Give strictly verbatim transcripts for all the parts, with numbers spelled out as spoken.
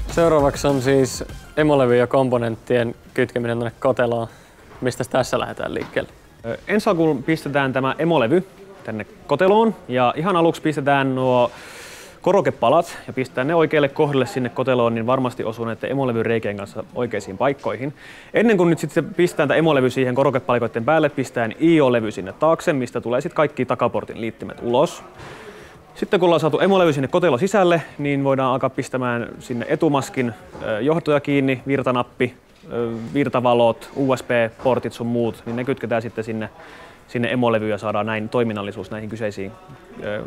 Seuraavaksi on siis emolevy ja komponenttien kytkeminen tuonne koteloon. Mistä tässä lähdetään liikkeelle? Ensi alkuun pistetään tämä emolevy tänne koteloon ja ihan aluksi pistetään nuo korokepalat ja pistetään ne oikealle kohdalle sinne koteloon, niin varmasti osuu näiden emolevyn reikien kanssa oikeisiin paikkoihin. Ennen kuin nyt sitten pistetään tämä emolevy siihen korokepalikoiden päälle, pistetään I O-levy sinne taakse, mistä tulee sitten kaikki takaportin liittimet ulos. Sitten kun ollaan saatu emolevy sinne kotelon sisälle, niin voidaan alkaa pistämään sinne etumaskin johtoja kiinni, virtanappi, virtavalot, U S B-portit sun muut, niin ne kytketään sitten sinne, sinne emolevyyn ja saadaan näin toiminnallisuus näihin kyseisiin ö,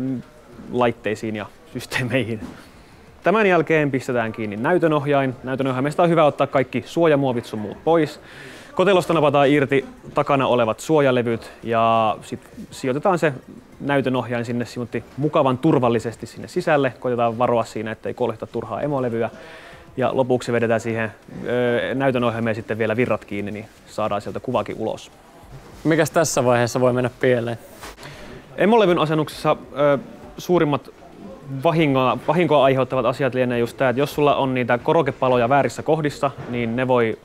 laitteisiin ja systeemeihin. Tämän jälkeen pistetään kiinni näytönohjain. Näytönohjaimesta on hyvä ottaa kaikki suojamuovit sun muut pois. Kotelosta napataan irti takana olevat suojalevyt ja sitten sijoitetaan se näytönohjain sinne mukavan turvallisesti sinne sisälle. Koitetaan varoa siinä, ettei koljeta turhaa emolevyä. Ja lopuksi vedetään siihen öö, näytönohjaimeen sitten vielä virrat kiinni, niin saadaan sieltä kuvakin ulos. Mikäs tässä vaiheessa voi mennä pieleen? Emolevyn asennuksessa öö, suurimmat vahingoa, vahinkoa aiheuttavat asiat lienee just tämä, että jos sulla on niitä korokepaloja väärissä kohdissa, niin ne voi,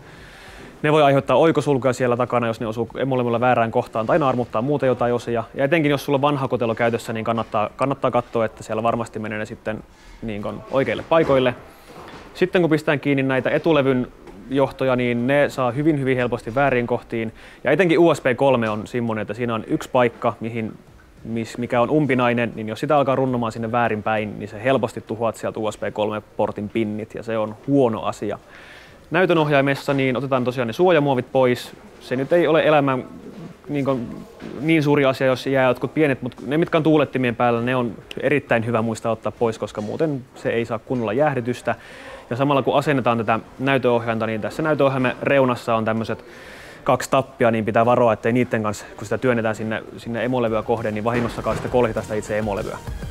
ne voi aiheuttaa oikosulkuja siellä takana, jos ne osuu emolevyllä väärään kohtaan tai naarmuttaa muuta jotain osia. Ja etenkin jos sulla on vanha kotelo käytössä, niin kannattaa, kannattaa katsoa, että siellä varmasti menee ne sitten niin kuin oikeille paikoille. Sitten kun pistetään kiinni näitä etulevyn johtoja, niin ne saa hyvin hyvin helposti väärin kohtiin. Ja etenkin U S B kolme on semmoinen, että siinä on yksi paikka, mihin, mikä on umpinainen, niin jos sitä alkaa runnomaan sinne väärinpäin, niin se helposti tuhoat sieltä U S B kolme-portin pinnit ja se on huono asia. Näytönohjaimessa niin otetaan tosiaan ne suojamuovit pois. Se nyt ei ole elämän niin, kuin, niin suuri asia, jos jää jotkut pienet, mutta ne mitkä on tuulettimien päällä, ne on erittäin hyvä muistaa ottaa pois, koska muuten se ei saa kunnolla jäähdytystä. Ja samalla kun asennetaan tätä näytöohjainta, niin tässä näytöohjaimen reunassa on tämmöiset kaksi tappia, niin pitää varoa, ettei niiden kanssa, kun sitä työnnetään sinne, sinne emolevyä kohden, niin vahingossakaan sitten kolhita sitä itse emolevyä.